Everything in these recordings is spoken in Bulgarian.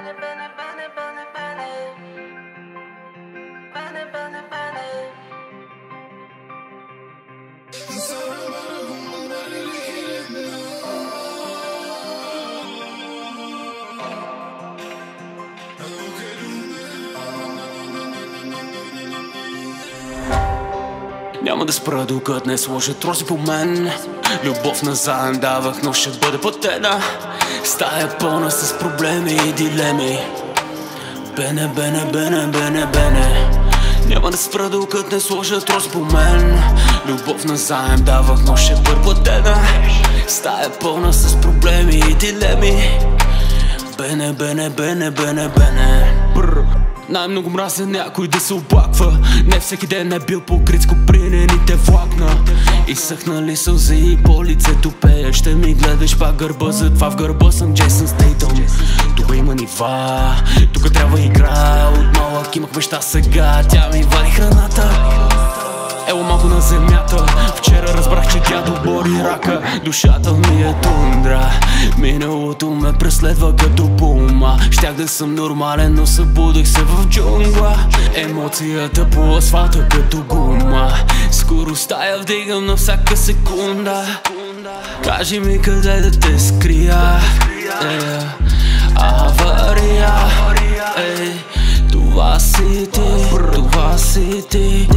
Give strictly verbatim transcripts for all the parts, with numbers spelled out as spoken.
Няма да спра докато не сложат рози по мен. Любов назаем давах, но ще бъде платена. Стая пълна с проблеми и дилеми. Бене, бене, бене, бене, бене. Няма да спра докато не сложат рози по мен. Любов назаем давах, но ще бъде платена. Стая пълна с проблеми и дилеми. Бене, бене, бене, бене, бене. Най-много мразя някой да се оплаква. Не всеки ден е бил покрит с копринените влакна. Изсъхнали сълзи и по лицето пея. Ще ми гледаш пак гърба, затова в гърба съм Джейсън Стейтъм. Тук има нива, тук трябва игра. От малък имах мечта, сега тя ми вади храната. Ело малко на земята. Вчера разбрах, че дядо бори рака. Душата ми е тундра. Миналото ме преследва като пума. Щях да съм нормален, но събудих се в джунгла. Емоцията по асфалта като гума. Скоростта я вдигам на всяка секунда. Кажи ми къде да те скрия. е, Авария. е, Това си ти, това си ти.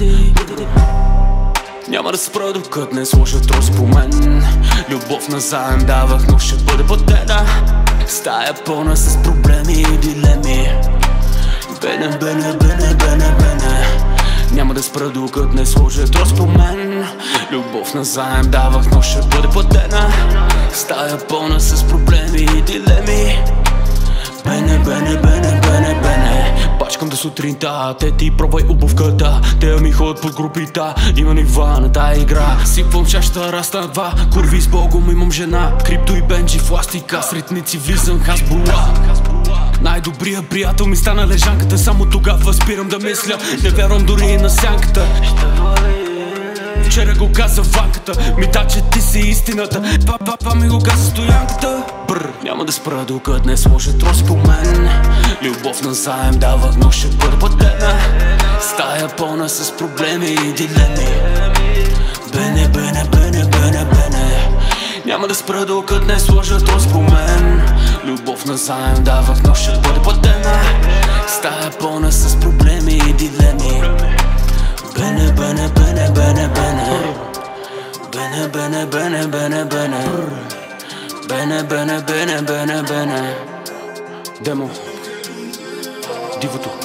Няма да спра докато не сложат рози по мен. Любов назаем давах, но ще бъде платена. Стая пълна с проблеми и дилеми. Бене, бене, бене, бене, бене. Няма да спра докато не сложат рози по мен. Любов назаем давах, но ще бъде платена. Стая пълна с проблеми и дилеми. Бене, бене, бене, бене, бене. Пачкам до сутринта, те ти пробвай обувката. Те ми ходят под групита, има нива на тая игра. Сипвам чашата, раз на два, курви с богом, имам жена. Крипто и бенджи в ластика, с ритници влизам Хазбула. Най-добрият приятел ми стана лежанката, само тогава спирам да мисля. Не вярвам дори и на сянката. Вчера го каза ванката, ми да, че ти си истината. Папа ми го каза стоянката. Брр, няма да спра докато не сложат рози по мен. Любов назаем давах, но ще бъде платена. Стая пълна с проблеми и дилеми. Бене, бене, бене, бене, бене. Няма да спра докато не сложат рози по мен. Любов назаем давах, но ще бъде платена. Стая пълна с проблеми и дилеми. Бене, бене, бене, бене, бене. Бене, бене, бене, бене, бене. Бене, бене, бене, бене, бене. Демо Дивото.